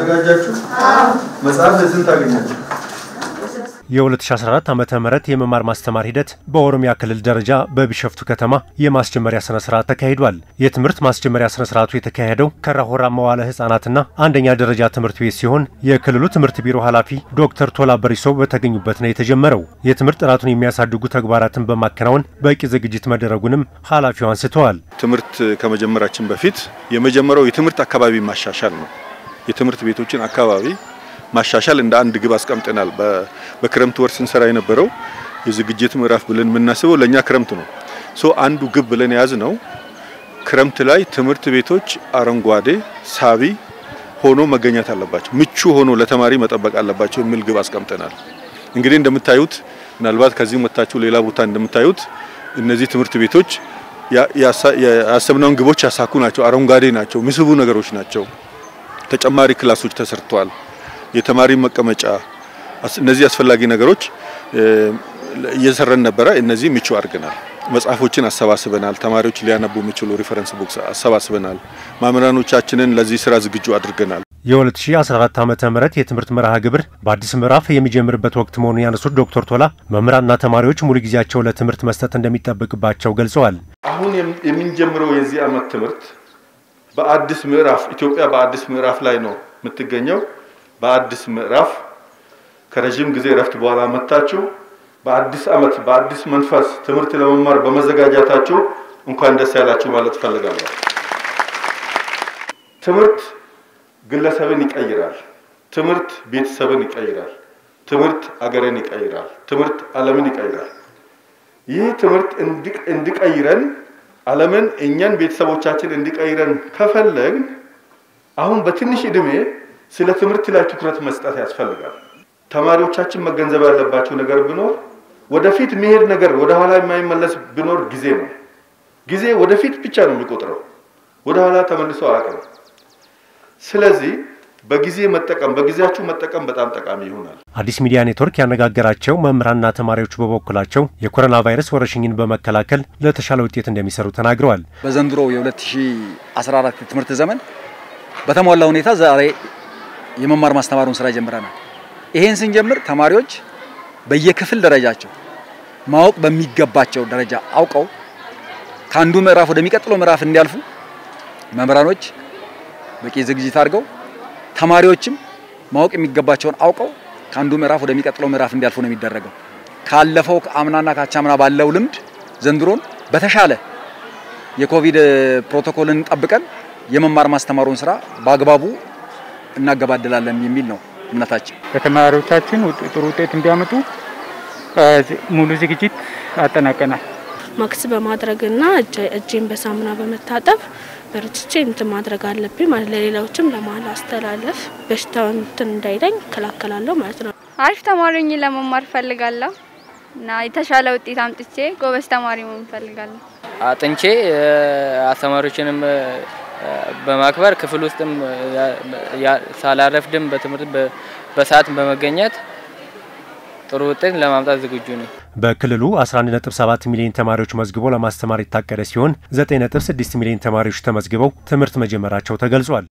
ተዘጋጃችሁ? መጽሐፍ ለስንት ታገኛችሁ? የ2014 ዓመተ ምህረት የመማር ማስተማር ሂደት በኦሮሚያ ክልል ደረጃ በቢሸፍቱ ከተማ የማስጀመሪያ ስነ ስርዓት ተካሂዷል። የትምህርት ማስጀመሪያ ስነ ስርዓቱ የተካሄደው ከራሆራ መዋለ ህፃናትና አንደኛ ደረጃ ትምህርት ቤት ሲሆን የክልሉ ትምህርት ቢሮ ኃላፊ ዶክተር ቶላ በሪሶ በተገኙበት ነው የተጀመረው። የትምህርት ጥራቱን የሚያሳድጉ ተግባራትን በማከናወን በቂ ዝግጅት መደረጉንም ኃላፊው አንስተዋል። ትምህርት ከመጀመራችን በፊት የመጀመሪያው የትምህርት አካባቢ ማሻሻል ነው። የትምህርት ቤቶችን አካባቢ ማሻሻል እንደ አንድ ግብ አስቀምጠናል። በክረምት ወር ስንሰራ የነበረው የዝግጅት ምዕራፍ ብለን የምናስበው ለኛ ክረምት ነው። አንዱ ግብ ብለን ያዝነው ክረምት ላይ ትምህርት ቤቶች አረንጓዴ ሳቢ ሆኖ መገኘት አለባቸው፣ ምቹ ሆኖ ለተማሪ መጠበቅ አለባቸው የሚል ግብ አስቀምጠናል። እንግዲህ እንደምታዩት ምናልባት ከዚህ መጣችሁ ሌላ ቦታ እንደምታዩት እነዚህ ትምህርት ቤቶች ያሰብነውን ግቦች ያሳኩ ናቸው። አረንጓዴ ናቸው፣ ምስቡ ነገሮች ናቸው። ተጨማሪ ክላሶች ተሰርተዋል። የተማሪ መቀመጫ እነዚህ አስፈላጊ ነገሮች እየሰራን ነበር። እነዚህ ምቹ አድርገናል። መጽሐፎችን አሰባስበናል። ተማሪዎች ሊያነቡ የሚችሉ ሪፈረንስ ቡክስ አሰባስበናል። መምህራኖቻችንን ለዚህ ስራ ዝግጁ አድርገናል። የ2014 ዓመተ ምህረት የትምህርት መርሃ ግብር በአዲስ ምዕራፍ የሚጀምርበት ወቅት መሆኑን ያነሱት ዶክተር ቶላ መምህራንና ተማሪዎች ሙሉ ጊዜያቸው ለትምህርት መስጠት እንደሚጠበቅባቸው ገልጸዋል። አሁን የምንጀምረው የዚህ ዓመት ትምህርት በአዲስ ምዕራፍ ኢትዮጵያ በአዲስ ምዕራፍ ላይ ነው የምትገኘው። በአዲስ ምዕራፍ ከረጅም ጊዜ ረፍት በኋላ መጣችሁ በአዲስ ዓመት በአዲስ መንፈስ ትምህርት ለመማር በመዘጋጃታችሁ እንኳን ደስ ያላችሁ ማለት ፈልጋለሁ። ትምህርት ግለሰብን ይቀይራል። ትምህርት ቤተሰብን ይቀይራል። ትምህርት አገርን ይቀይራል። ትምህርት ዓለምን ይቀይራል። ይህ ትምህርት እንዲቀይረን ዓለምን እኛን ቤተሰቦቻችን እንዲቀይረን ከፈለግን አሁን በትንሽ እድሜ ስለ ትምህርት ላይ ትኩረት መስጠት ያስፈልጋል። ተማሪዎቻችን መገንዘብ ያለባቸው ነገር ቢኖር ወደፊት መሄድ ነገር ወደ ኋላ የማይመለስ ቢኖር ጊዜ ነው። ጊዜ ወደፊት ብቻ ነው የሚቆጥረው፣ ወደ ኋላ ተመልሶ አያውቅም። ስለዚህ በጊዜ መጠቀም በጊዜያችሁ መጠቀም በጣም ጠቃሚ ይሆናል። አዲስ ሚዲያ ኔትወርክ ያነጋገራቸው መምህራንና ተማሪዎች በበኩላቸው የኮሮና ቫይረስ ወረርሽኝን በመከላከል ለተሻለ ውጤት እንደሚሰሩ ተናግረዋል። በዘንድሮ የ2014 ትምህርት ዘመን በተሟላ ሁኔታ ዛሬ የመማር ማስተማሩን ስራ ጀምረናል። ይሄን ስንጀምር ተማሪዎች በየክፍል ደረጃቸው ማወቅ በሚገባቸው ደረጃ አውቀው ካንዱ ምዕራፍ ወደሚቀጥለው ምዕራፍ እንዲያልፉ መምህራኖች በቂ ዝግጅት አድርገው ተማሪዎችም ማወቅ የሚገባቸውን አውቀው ካንዱ ምዕራፍ ወደሚቀጥለው ምዕራፍ እንዲያልፉ ነው የሚደረገው። ካለፈው አምናና ካቻምና ባለው ልምድ ዘንድሮን በተሻለ የኮቪድ ፕሮቶኮልን ጠብቀን የመማር ማስተማሩን ስራ በአግባቡ እናገባደላለን የሚል ነው እምነታችን። ከተማሪዎቻችን ጥሩ ውጤት እንዲያመጡ ሙሉ ዝግጅት አጠናቀናል። ማክስ በማድረግና እጄን በሳሙና በመታጠብ በርትቼ ማድረግ አለብኝ ማለት ለሌላዎችም ለማስተላለፍ በሽታውን እንዳይደኝ ከላከላለሁ ማለት ነው። አሪፍ ተማሪ ሆኜ ለመማር ፈልጋለሁ እና የተሻለ ውጤት አምጥቼ ጎበዝ ተማሪ መሆን ፈልጋለሁ። አጥንቼ አስተማሪዎችንም በማክበር ክፍል ውስጥም ሳላረፍድም በትምህርት በሰዓት በመገኘት ጥሩ ውጤት ለማምጣት ዝግጁ ነኝ። በክልሉ 11.7 ሚሊዮን ተማሪዎች መዝግቦ ለማስተማር የታቀደ ሲሆን 9.6 ሚሊዮን ተማሪዎች ተመዝግበው ትምህርት መጀመራቸው ተገልጿል።